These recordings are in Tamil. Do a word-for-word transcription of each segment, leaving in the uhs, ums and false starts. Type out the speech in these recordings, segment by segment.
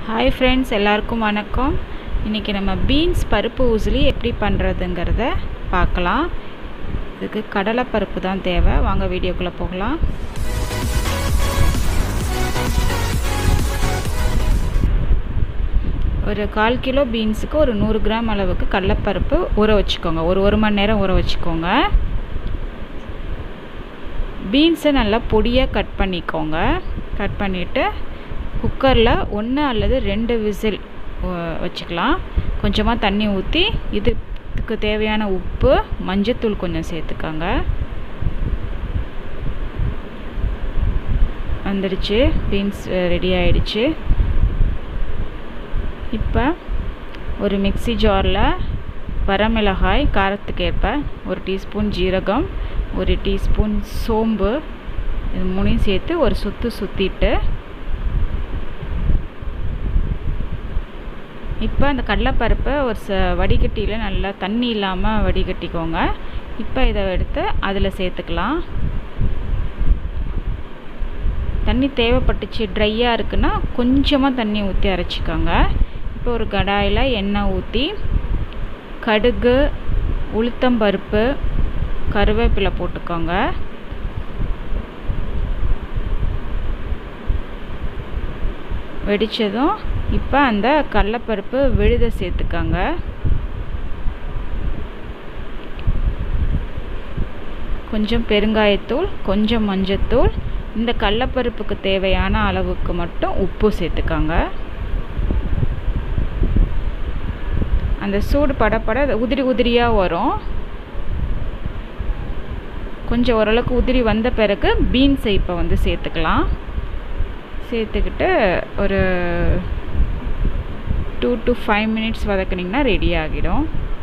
ஹாய் ஃப்ரெண்ட்ஸ், எல்லாருக்கும் வணக்கம். இன்றைக்கி நம்ம பீன்ஸ் பருப்பு உசிலி எப்படி பண்ணுறதுங்கிறத பார்க்கலாம். இதுக்கு கடலைப்பருப்பு தான் தேவை. வாங்க வீடியோக்குள்ளே போகலாம். ஒரு கால் கிலோ பீன்ஸுக்கு ஒரு நூறு கிராம் அளவுக்கு கடலைப்பருப்பு ஊற வச்சுக்கோங்க. ஒரு ஒரு மணி நேரம் ஊற வச்சுக்கோங்க. பீன்ஸை நல்லா பொடியாக கட் பண்ணிக்கோங்க. கட் பண்ணிவிட்டு குக்கரில் ஒன்று அல்லது ரெண்டு விசில் வச்சுக்கலாம். கொஞ்சமாக தண்ணி ஊற்றி இதுக்கு தேவையான உப்பு, மஞ்சத்தூள் கொஞ்சம் சேர்த்துக்கோங்க. வந்துடுச்சு, பீன்ஸ் ரெடி ஆகிடுச்சு. இப்போ ஒரு மிக்ஸி ஜாரில் வரமிளகாய் காரத்துக்கு ஏற்ப, ஒரு டீஸ்பூன் ஜீரகம், ஒரு டீஸ்பூன் சோம்பு, இது மூணையும் சேர்த்து ஒரு சுற்று சுற்றிட்டு இப்போ அந்த கடலைப்பருப்பை ஒரு ச வடிகட்டியில் நல்லா தண்ணி இல்லாமல் வடிகட்டிக்கோங்க. இப்போ இதை எடுத்து அதில் சேர்த்துக்கலாம். தண்ணி தேவைப்பட்டுச்சு, ட்ரையாக இருக்குன்னா கொஞ்சமாக தண்ணி ஊற்றி அரைச்சிக்கோங்க. இப்போ ஒரு கடாயில் எண்ணெய் ஊற்றி கடுகு, உளுத்தம்பருப்பு, கருவேப்பிலை போட்டுக்கோங்க. வெடித்ததும் இப்போ அந்த கடலைப்பருப்பு விழுத சேர்த்துக்கோங்க. கொஞ்சம் பெருங்காயத்தூள், கொஞ்சம் மஞ்சத்தூள், இந்த கடலைப்பருப்புக்கு தேவையான அளவுக்கு மட்டும் உப்பு சேர்த்துக்கோங்க. அந்த சூடு படப்பட உதிரி உதிரியாக வரும். கொஞ்சம் ஓரளவுக்கு உதிரி வந்த பிறகு பீன்ஸை இப்போ வந்து சேர்த்துக்கலாம். சேர்த்துக்கிட்டு ஒரு டூ டு ஃபைவ் மினிட்ஸ் வதக்குனிங்கன்னா ரெடி ஆகிடும்.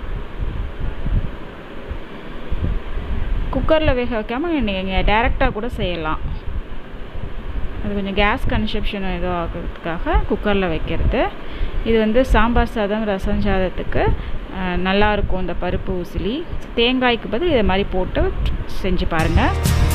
குக்கரில் வேக வைக்காமல் நீங்கள் டேரெக்டாக கூட செய்யலாம். அது கொஞ்சம் கேஸ் கன்சப்ஷன் ஏதோ ஆகிறதுக்காக குக்கரில் வைக்கிறது. இது வந்து சாம்பார் சாதம், ரசம் சாதத்துக்கு நல்லாயிருக்கும் இந்த பருப்பு உசிலி. தேங்காய்க்கு பதில் இதை மாதிரி போட்டு செஞ்சு பாருங்கள்.